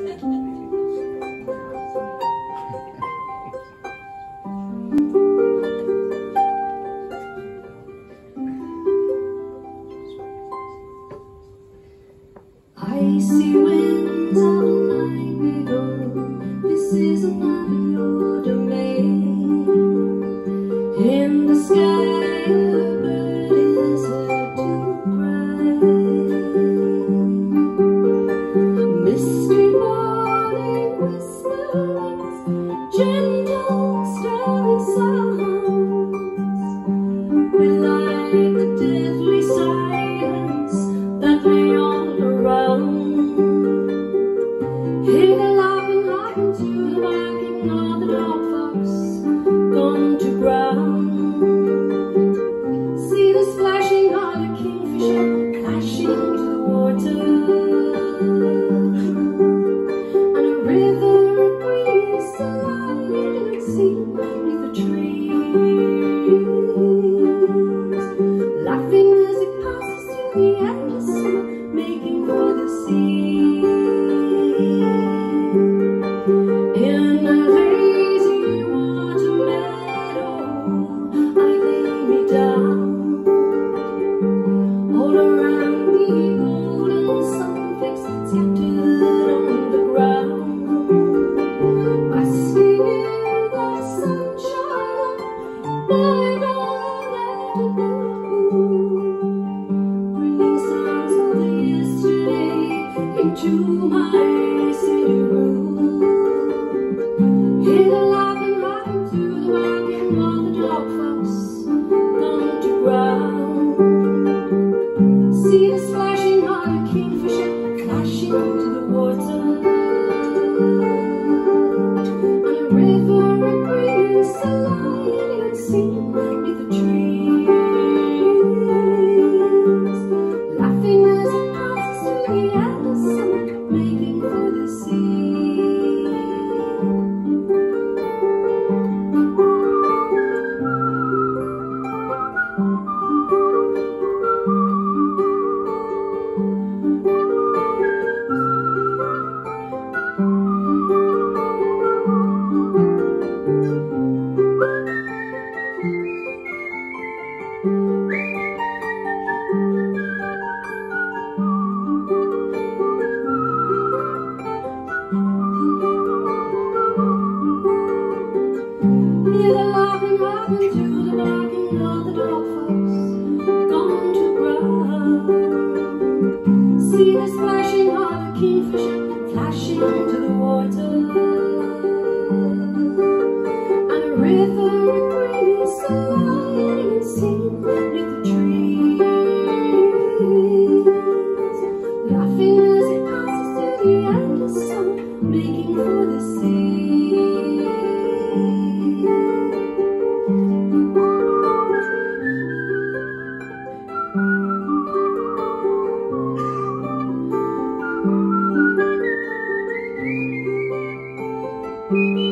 Icy winds of a night below, this is not your domain. In the sky a bird is heard to cry. Misty morning whisperings, gentle stirring sounds. We like the deathly silence that lay all around. Hear the laughing to the barking of the dog fox gone to ground. See the splashing of the kingfisher crashing into the water, and a river breathes the light and sea beneath the trees, laughing as it passes to the endless summer, making for the sea. In a lazy water meadow, I lay me down. All around me golden sunflakes scattered on the ground, basking in the sunshine, let it go, bringing sounds of yesterday into my city room. Hear the laughing to the barking of the dog fox gone to ground. See the splashing of the kingfisher crashing into the water, and a river it brings the light and sea beneath the trees, laughing as it passes to the endless summer, making for the sea. Hear the laughing to the barking of the dog fox gone to ground. See the splashing of the kingfisher flashing into the water, and a river it brings the light and sea beneath the trees, laughing as it passes to the endless summer, making for the sea. Thank you.